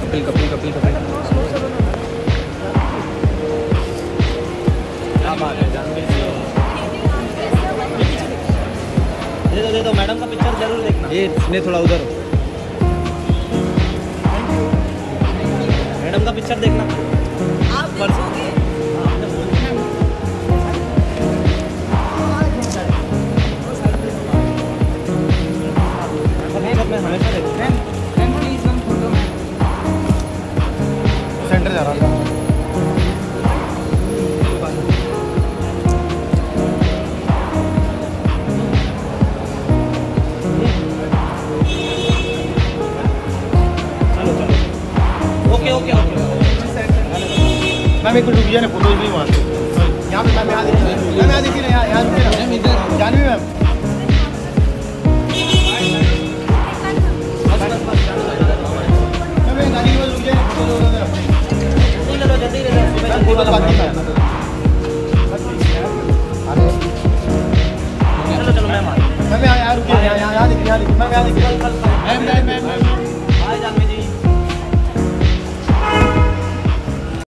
कपिल कपिल कपिल कपिल क्या बात है जानवी जी। दे दो मैडम का पिक्चर जरूर देखना। ये इसने थोड़ा उधर मैडम का पिक्चर देखना आप परसों। मैं हमेशा देखता हूँ। प्लीज वन फोटो में सेंटर जा रहा था। चलो चलो ओके ओके ओके मैम एक रुक जाए ना फोटोज नहीं वहाँ से यहाँ पे मैम यहाँ देखिए ना यहाँ रुकिए ना जानवी मैम चलो मैम यहाँ रुकिए यहाँ देखिए मैम यहाँ देखिए